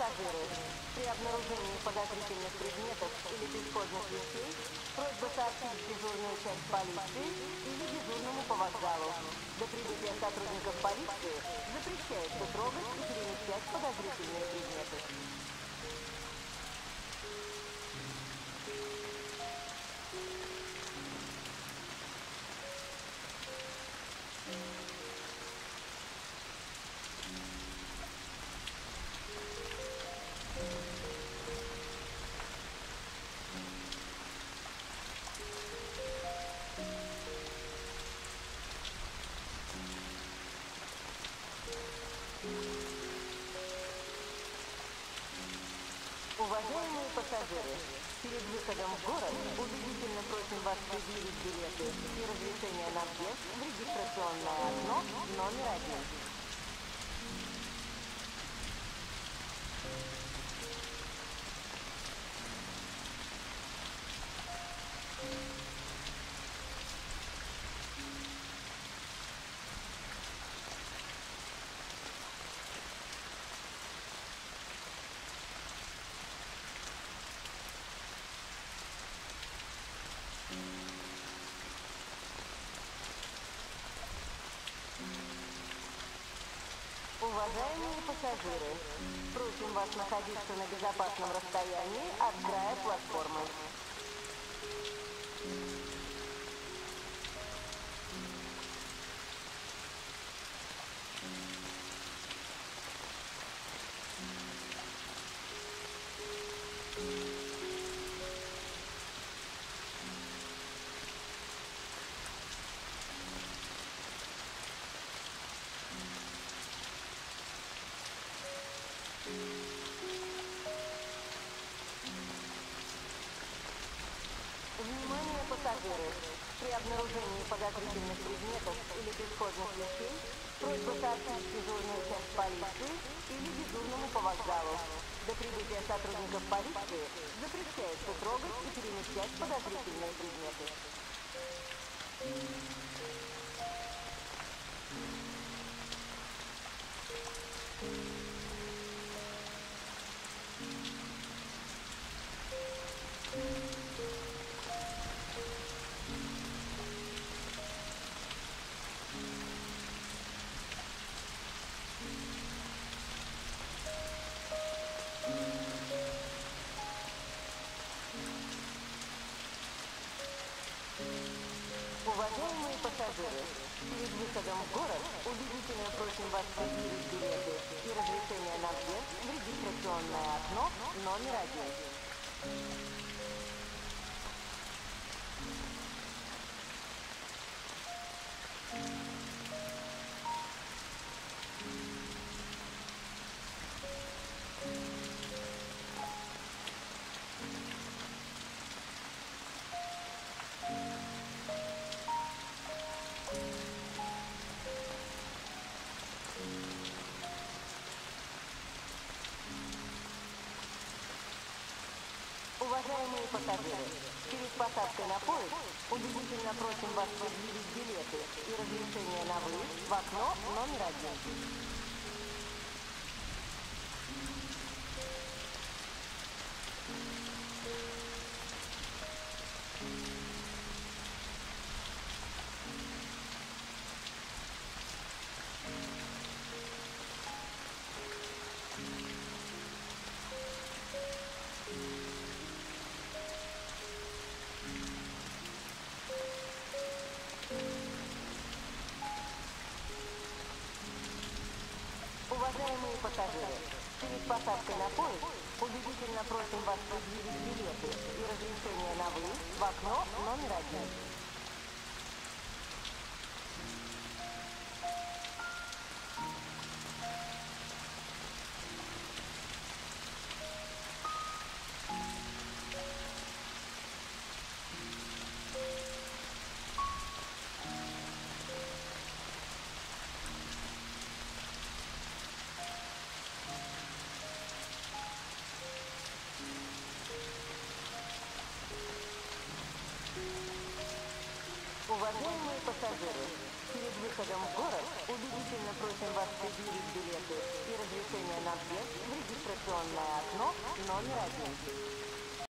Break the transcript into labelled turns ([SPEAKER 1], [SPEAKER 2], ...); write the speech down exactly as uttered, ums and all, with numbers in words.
[SPEAKER 1] пассажиры, при обнаружении подозрительных предметов или бесхозных вещей просьба сообщить в дежурную часть полиции или дежурному по вокзалу. До прибытия сотрудников полиции запрещается трогать и перемещать подозрительные предметы. Уважаемые пассажиры, перед выходом в город убедительно просим вас предъявить билеты и разрешение на въезд в регистрационное окно номер один. Уважаемые пассажиры, просим вас находиться на безопасном расстоянии от края платформы. Внимание, пассажиры! При обнаружении подозрительных предметов или бесхозных вещей просьба сообщить в дежурную часть полиции или дежурному по вокзалу. До прибытия сотрудников полиции запрещается трогать и перемещать подозрительные предметы. Уважаемые пассажиры, перед выходом в город убедительно просим вас предъявить билеты и разрешение на въезд в регистрационное окно номер один. Уважаемые пассажиры, перед посадкой на поезд убедительно просим вас предъявить билеты и разрешение на выезд в окно номер один. Уважаемые пассажиры, перед посадкой на поезд убедительно просим вас предъявить билеты и разрешение на выезд в окно номер один. Уважаемые пассажиры, перед выходом в город убедительно просим вас предъявить билеты и разрешение на въезд в регистрационное Информационное окно номер один.